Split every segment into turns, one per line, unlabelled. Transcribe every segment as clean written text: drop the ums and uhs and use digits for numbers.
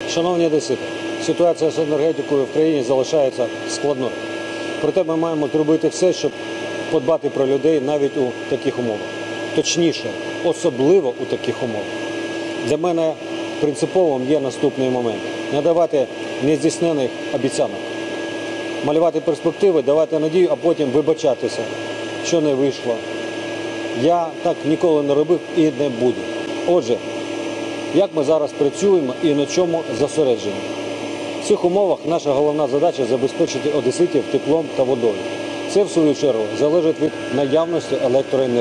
Шановні одесити, ситуація з енергетикою в країні залишається складною. Проте ми маємо зробити все, щоб подбати про людей навіть у таких умовах. Точніше, особливо у таких умовах. Для мене принциповим є наступний момент. Не давати нездійснених обіцянок. Малювати перспективи, давати надію, а потім вибачатися, що не вийшло. Я так ніколи не робив і не буду. Отже, як ми зараз працюємо і на чому зосереджені? В цих умовах наша головна задача – забезпечити одеситів теплом та водою. Це, в свою чергу, залежить від наявності електроенергії.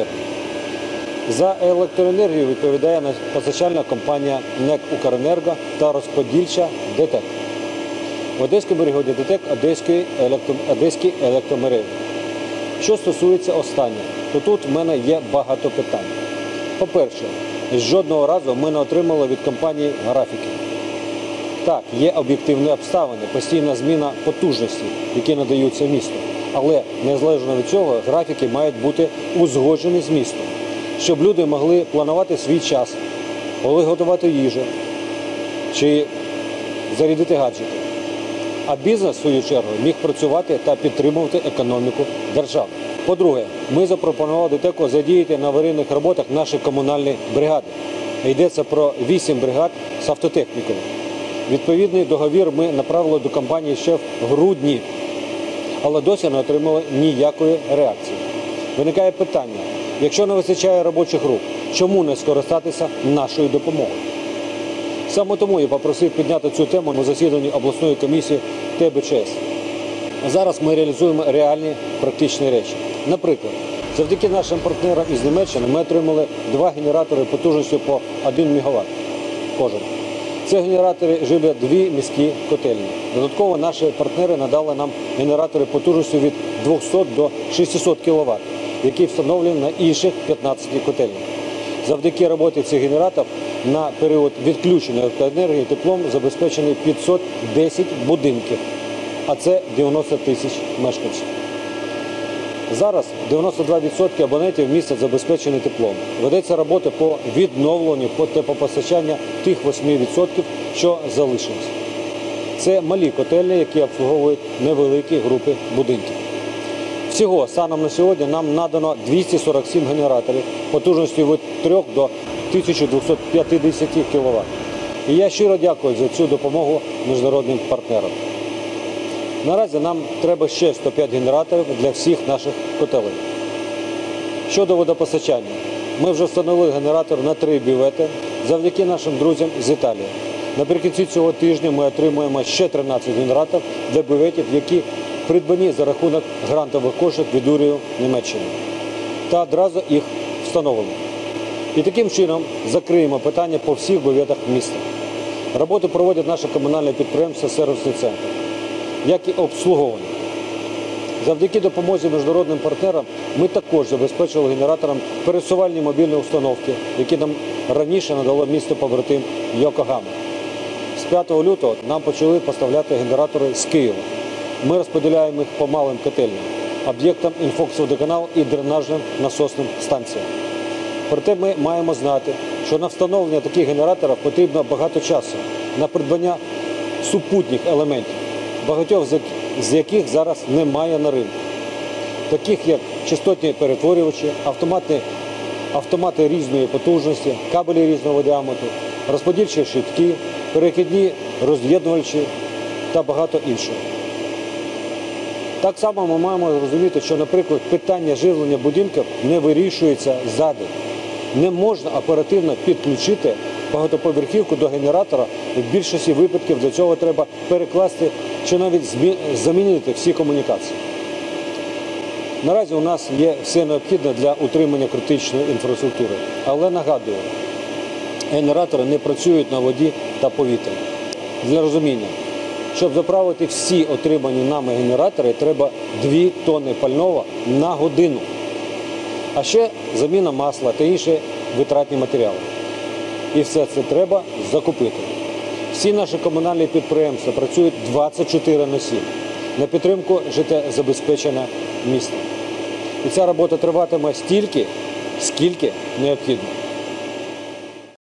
За електроенергію відповідає постачальна компанія НЕК «Укренерго» та розподільча ДТЕК. В Одеському регіоні ДТЕК Одеські електромережі. Що стосується останнього, то тут в мене є багато питань. По-перше, жодного разу ми не отримали від компанії графіки. Так, є об'єктивні обставини, постійна зміна потужності, які надаються місту. Але незалежно від цього, графіки мають бути узгоджені з містом, щоб люди могли планувати свій час, коли готувати їжу чи зарядити гаджети. А бізнес, в свою чергу, міг працювати та підтримувати економіку держави. По-друге, ми запропонували ДТЕКу задіяти на аварійних роботах наші комунальні бригади. Йдеться про 8 бригад з автотехнікою. Відповідний договір ми направили до компанії ще в грудні, але досі не отримали ніякої реакції. Виникає питання, якщо не вистачає робочих рук, чому не скористатися нашою допомогою? Саме тому я попросив підняти цю тему на засіданні обласної комісії ТБЧС. Зараз ми реалізуємо реальні практичні речі. Наприклад, завдяки нашим партнерам із Німеччини ми отримали 2 генератори потужністю по 1 МВт кожен. Це генератори живлять 2 міські котельні. Додатково наші партнери надали нам генератори потужністю від 200 до 600 кВт, які встановлені на інших 15 котельнях. Завдяки роботі цих генераторів на період відключення електроенергії теплом забезпечені 510 будинків, а це 90 тисяч мешканців. Зараз 92% абонентів міста забезпечені теплом. Ведеться робота по відновленню теплопостачання тих 8%, що залишилось. Це малі котельні, які обслуговують невеликі групи будинків. Всього, станом на сьогодні, нам надано 247 генераторів потужністю від 3 до 1250 кВт. І я щиро дякую за цю допомогу міжнародним партнерам. Наразі нам треба ще 105 генераторів для всіх наших котелень. Щодо водопостачання. Ми вже встановили генератор на 3 бювети завдяки нашим друзям з Італії. Наприкінці цього тижня ми отримуємо ще 13 генераторів для бюветів, які придбані за рахунок грантових коштів від уряду Німеччини. Та одразу їх встановимо. І таким чином закриємо питання по всіх бюветах міста. Роботу проводять наші комунальні підприємства «Сервісний центр», як і обслуговування. Завдяки допомозі міжнародним партнерам ми також забезпечили генератором пересувальні мобільні установки, які нам раніше надало місто побратим Йокогама. З 5 лютого нам почали поставляти генератори з Києва. Ми розподіляємо їх по малим котельням, об'єктам інфоксводоканалу і дренажним насосним станціям. Проте ми маємо знати, що на встановлення таких генераторів потрібно багато часу на придбання супутніх елементів, багатьох з яких зараз немає на ринку, таких як частотні перетворювачі, автомати різної потужності, кабелі різного діаметру, розподільчі щитки, перехідні роз'єднувачі та багато іншого. Так само ми маємо зрозуміти, що, наприклад, питання живлення будинків не вирішується ззаду. Не можна оперативно підключити багатоповерхівку до генератора. В більшості випадків для цього треба перекласти чи навіть замінити всі комунікації. Наразі у нас є все необхідне для утримання критичної інфраструктури. Але нагадую, генератори не працюють на воді та повітрі. Для розуміння, щоб заправити всі отримані нами генератори, треба 2 тонни пального на годину. А ще заміна масла та інші витратні матеріали. І все це треба закупити. Всі наші комунальні підприємства працюють 24/7 на підтримку життєзабезпечення міста. І ця робота триватиме стільки, скільки необхідно.